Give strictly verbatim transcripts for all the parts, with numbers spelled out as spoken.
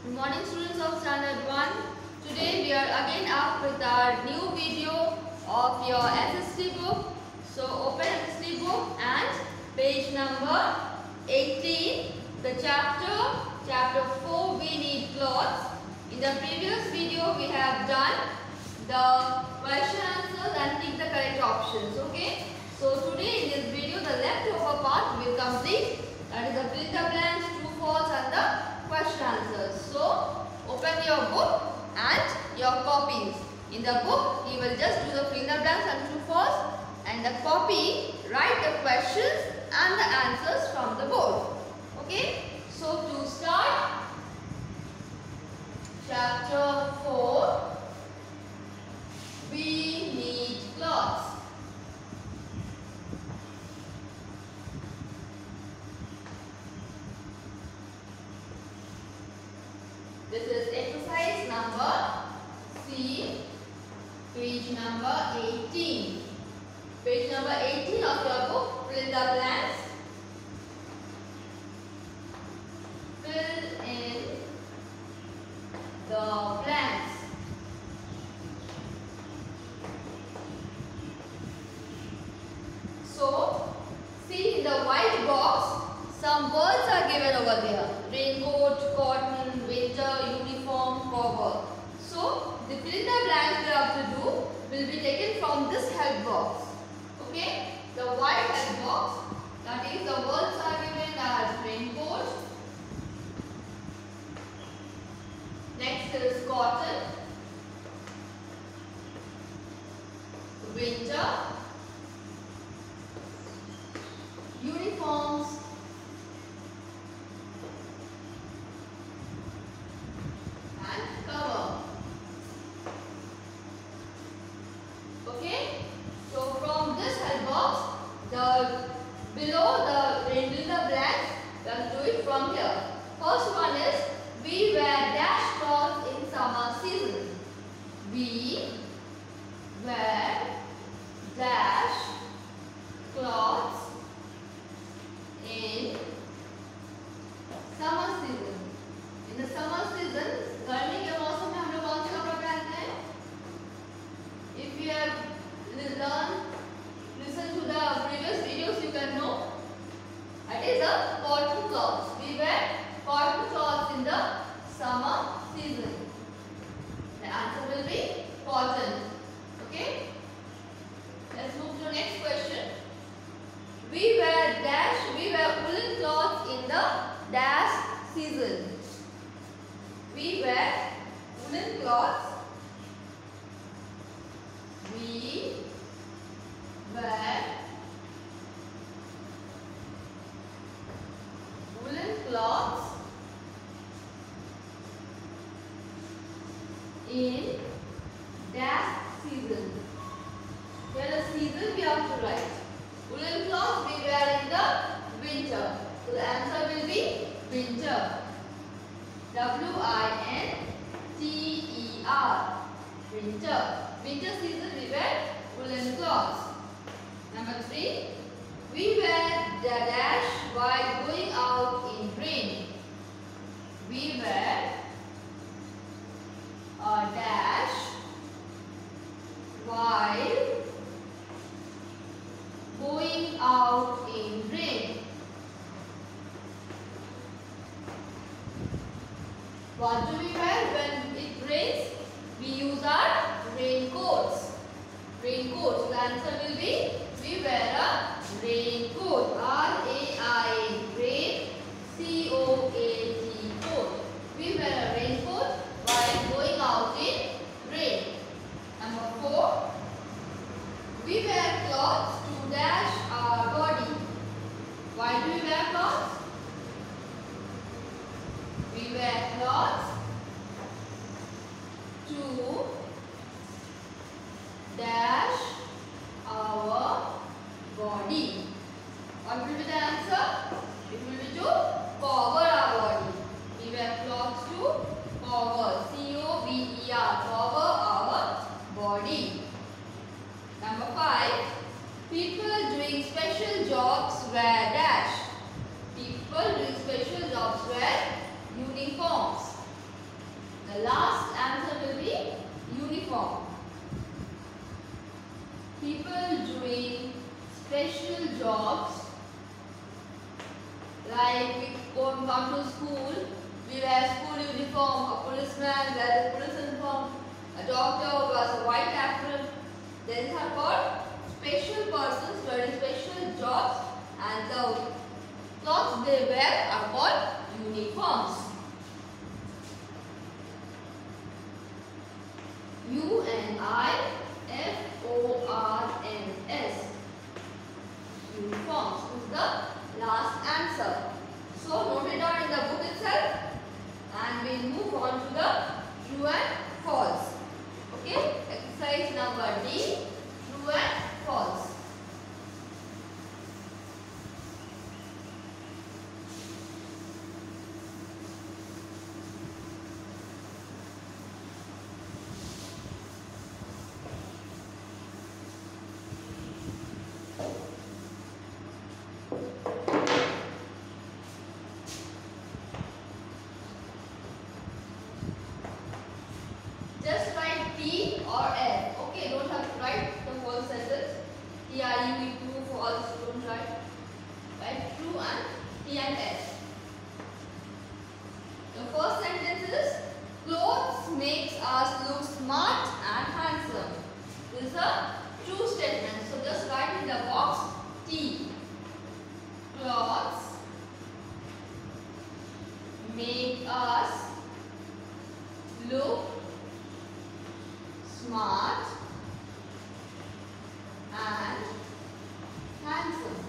Good morning students of standard one. Today we are again up with our new video of your S S T book. So open S S T book and page number eighteen, the chapter, chapter four, we need clothes. In the previous video we have done the question answers and pick the correct options. Okay. So today in this video the leftover part will complete, that is the fill the blanks, true, false and the question answers. So open your book and your copies. In the book you will just do the fill the blanks and true, false, and the copy write the questions and the answers from the board. Okay. So to start, chapter four, we need clothes. This is exercise number C, page number eighteen. Page number eighteen of your book, fill the blanks. Fill in the blanks. So, see in the white box, some words are given over there. Raincoat, cotton, winter, uniform, cover. So, the fill in the blanks we have to do will be taken from this help box. Okay? The white help box, that is the words are given as raincoat. Next is cotton, winter, uniforms, and cover. Okay, so from this help box, the below the fill in the blanks, we have to do it from here. First one is we wear dash clothes in summer season. We wear dash clothes in summer season. In the summer season, गर्मी के मौसम में हम लोग कौन से कपड़े पहनते हैं? If you have learned, listen to the previous videos, you can know. That is a cotton cloths. We wear cotton cloths in the summer season. The answer will be cotton. Okay. Let's move to the next question. We wear dash. We wear woolen cloths in the dash season. We wear woolen cloths. We wear woolen cloths in dash season. Here the season we have to write. Woolen cloths we wear in the winter. So the answer will be winter. W I N T E R. Winter. Winter season we wear woolen cloths. Number three. We wear the dash while going out in rain. We wear a dash while going out in rain. What do we wear when it rains? We use our raincoats. Raincoats. The answer will be we wear a raincoat. R A I N. Rain. C O A T. Coat. We wear a raincoat while going out in rain. Number four. We wear clothes to dash our body. Why do we wear clothes? We wear clothes to dash our body. What will be the answer? It will be to cover our body. We wear clothes to cover. C O V E R. Cover our body. Number five. People doing special jobs wear dash. People doing special jobs wear uniforms. school. We wear school uniform. A policeman wears a police uniform. A doctor wears a white apron. These are called special persons wearing special jobs, and the clothes they wear are called uniforms. U N I F O R M S. Uniforms is the last answer. So note it down in the book itself, and we'll move on to the true and false. Okay, exercise number D, true and false. Just write T or F. Okay, don't have to write the whole sentence. T R U E, true, false, don't write. Write true and T and F. The first sentence is, clothes makes us look smart and handsome. This is a true statement. So just write in the box T. Clothes make us look smart and handsome.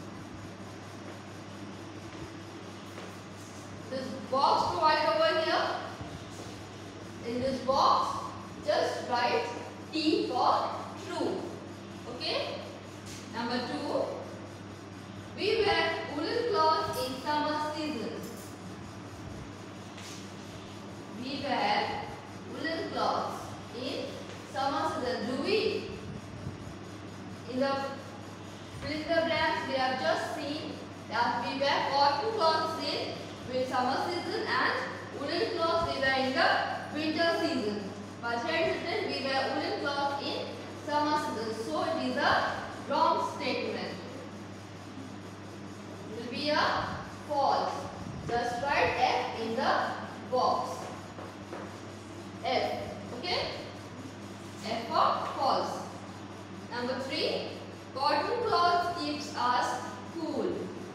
This box provided over here, in this box just write T for true. Okay. Number two, we wear woolen clothes in summer season. We wear woolen clothes in summer season. Do we? In the fill in the blanks, we have just seen that we wear cotton clothes in with summer season and woolen clothes we wear in the winter season. But here it is written we wear woolen clothes in summer season. So it is a wrong statement. It will be a false. Just write F in the box. F. Okay? F for false. Number three, cotton cloth keeps us cool.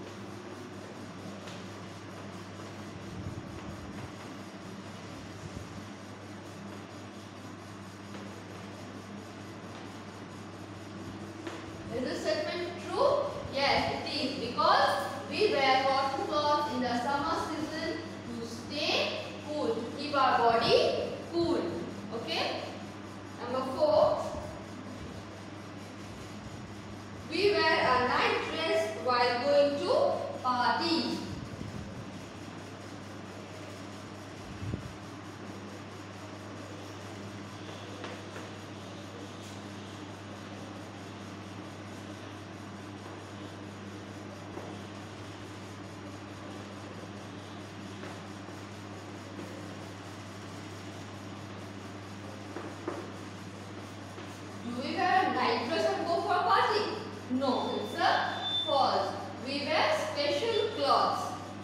Is this statement true? Yes, it is, because we wear cotton cloth in the summer season to stay cool, to keep our body cool. Okay? Number four, we wear a night dress while going to party. Do we wear a night dress and go for a party? No, it's a false. We wear special clothes.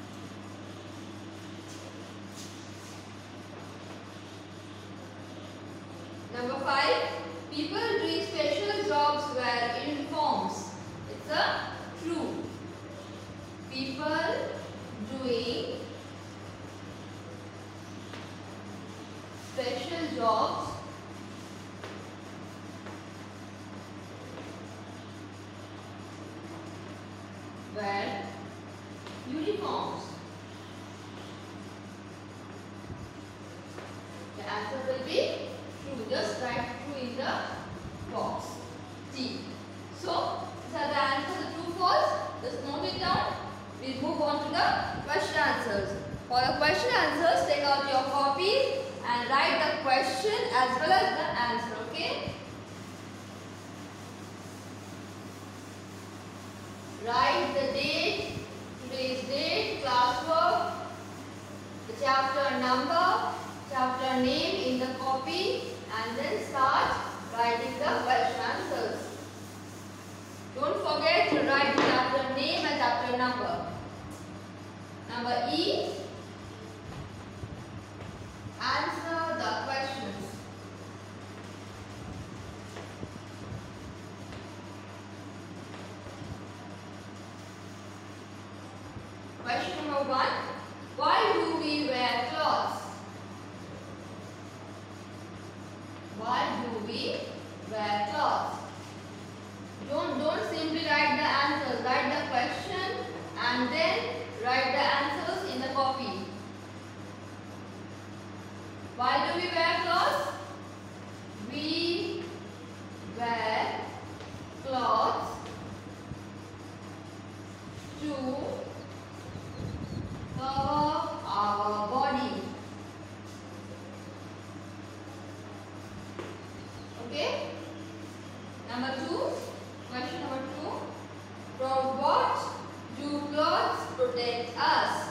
Number five, people doing special jobs wear uniforms. It's a true. People doing special jobs wear uniforms. The answer will be true. Just write true in the box. T. So, these are the answers, the true, false. Just note it down. We will move on to the question answers. For the question answers, take out your copies and write the question as well as the answer. Okay? Write the date, today's date, classwork, the chapter number, chapter name in the copy, and then start writing the question answers. Don't forget to write the chapter name and chapter number. Number E, do we wear clothes? We wear clothes to cover our body. Okay. Number two. Question number two. From what do clothes protect us?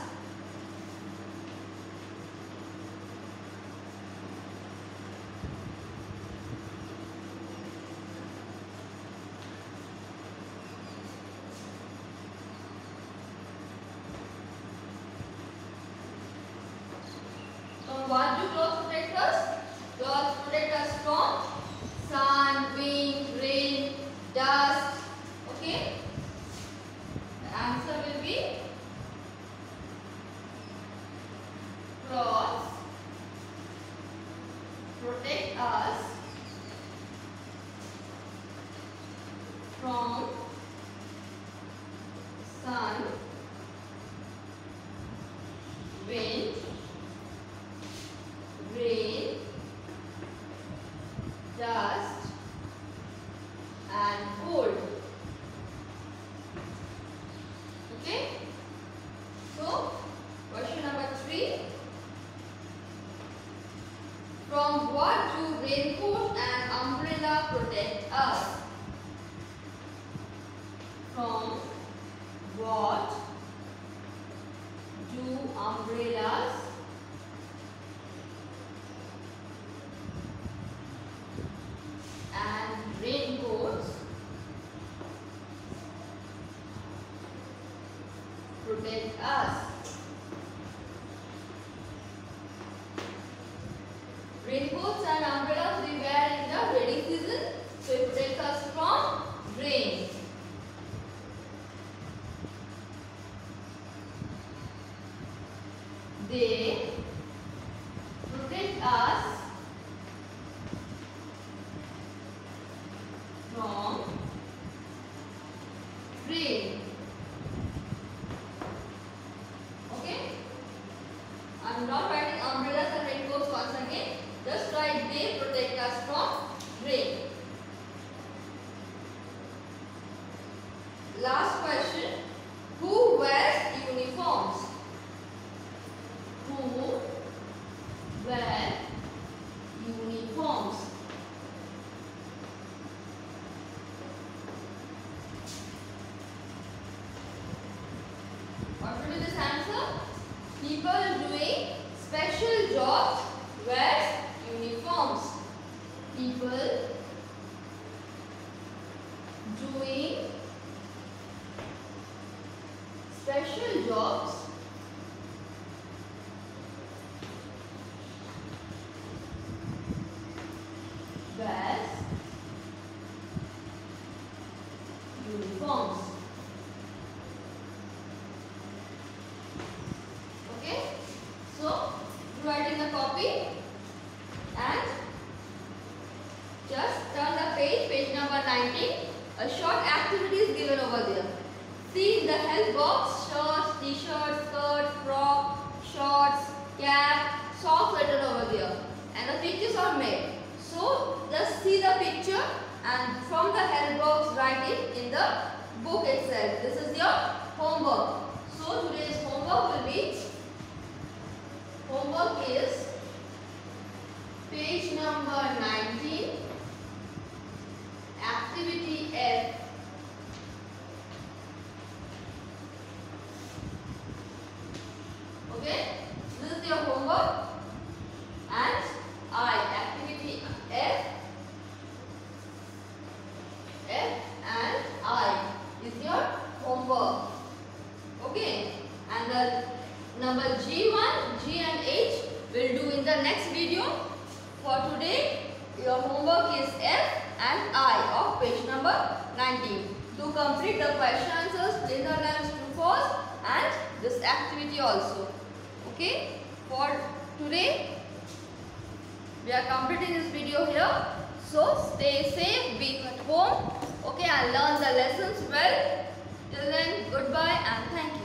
From what do clothes protect us? Clothes protect us from sun, wind, rain, dust. Okay? The answer will be clothes protect us from sun, wind, rain, dust and cold. Okay. So, question number three. From what do raincoat and umbrella protect us? From what do umbrellas and raincoats protect us? Raincoats and umbrellas we wear in the rainy season, so it protects us from rain. They protect us from rain. Okay? I am not writing umbrellas and raincoats once again. Just write they protect us from rain. Last question. Who wears uniforms? Who wear uniforms? What will be this answer? People doing special jobs wear uniforms. People doing special jobs wear uniforms. Okay, so write in the copy and just turn the page, page number nineteen. A short activity is given over there. See the help box: shirts, t-shirts, skirts, frock, shorts, cap, socks written over there, and the pictures are made. So just see the picture and from the help box write it in the book itself. This is your homework. So today's homework will be, homework is page number nineteen, activity F. Okay, this is your homework, and I, activity F, F and I is your homework. Okay, and the number G one, G and H will do in the next video. For today, your homework is F and I of page number nineteen. To complete the question answers, please underline true false and this activity also. Okay, for today we are completing this video here. So stay safe, be at home. Okay, and learn the lessons well. Till then, goodbye and thank you.